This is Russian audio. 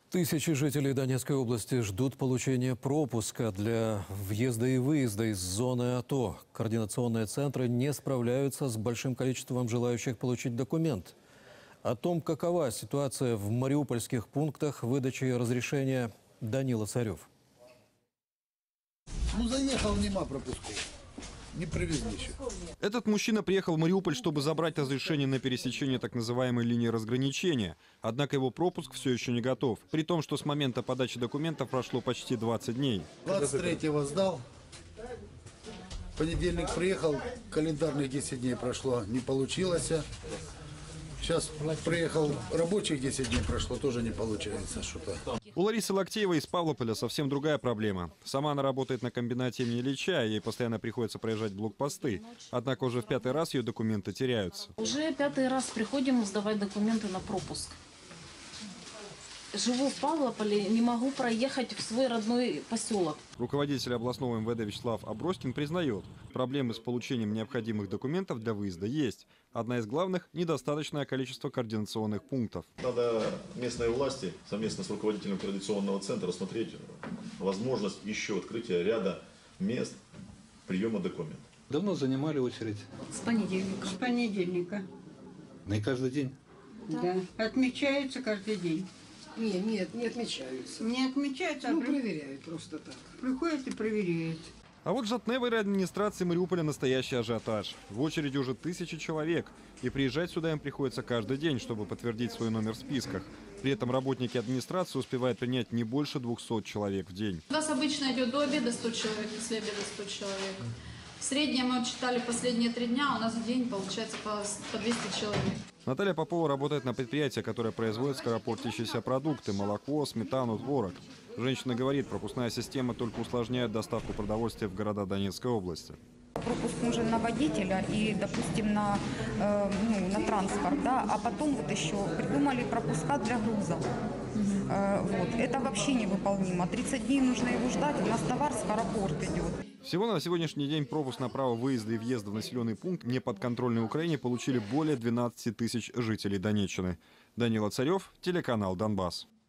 Тысячи жителей Донецкой области ждут получения пропуска для въезда и выезда из зоны АТО. Координационные центры не справляются с большим количеством желающих получить документ. О том, какова ситуация в мариупольских пунктах выдачи разрешения, Данила Царев. Заехал, нема пропусков. Не привезли еще. Этот мужчина приехал в Мариуполь, чтобы забрать разрешение на пересечение так называемой линии разграничения. Однако его пропуск все еще не готов. При том, что с момента подачи документов прошло почти 20 дней. 23-го сдал. В понедельник приехал, календарных 10 дней прошло, не получилось. Сейчас приехал, рабочих 10 дней прошло, тоже не получается что-то. У Ларисы Локтеевой из Павлополя совсем другая проблема. Сама она работает на комбинате имени Ильича, ей постоянно приходится проезжать блокпосты. Однако уже в 5-й раз ее документы теряются. Уже 5-й раз приходим сдавать документы на пропуск. Живу в Павлополе, не могу проехать в свой родной поселок. Руководитель областного МВД Вячеслав Аброськин признает, проблемы с получением необходимых документов для выезда есть. Одна из главных – недостаточное количество координационных пунктов. Надо местные власти совместно с руководителем координационного центра рассмотреть возможность еще открытия ряда мест приема документов. Давно занимали очередь? С понедельника. С понедельника. Не каждый день? Да. Отмечается каждый день. Нет, не отмечаются. Не отмечается, а проверяют просто так. приходят и проверяют. А вот в Жатневой администрации Мариуполя настоящий ажиотаж. В очереди уже 1000 человек. И приезжать сюда им приходится каждый день, чтобы подтвердить свой номер в списках. При этом работники администрации успевают принять не больше 200 человек в день. У нас обычно идет до обеда 100 человек, после обеда 100 человек. В среднем мы отчитали последние 3 дня, у нас в день получается по 200 человек. Наталья Попова работает на предприятии, которое производит скоропортящиеся продукты – молоко, сметану, творог. Женщина говорит, пропускная система только усложняет доставку продовольствия в города Донецкой области. Пропуск нужен на водителя и, допустим, на транспорт, да, а потом вот еще придумали пропуска для грузов. Это вообще невыполнимо. 30 дней нужно его ждать, у нас товар с аэропорта идет. Всего на сегодняшний день пропуск на право выезда и въезда в населенный пункт неподконтрольной Украине получили более 12 000 жителей Донеччины. Данила Царев, телеканал «Донбасс».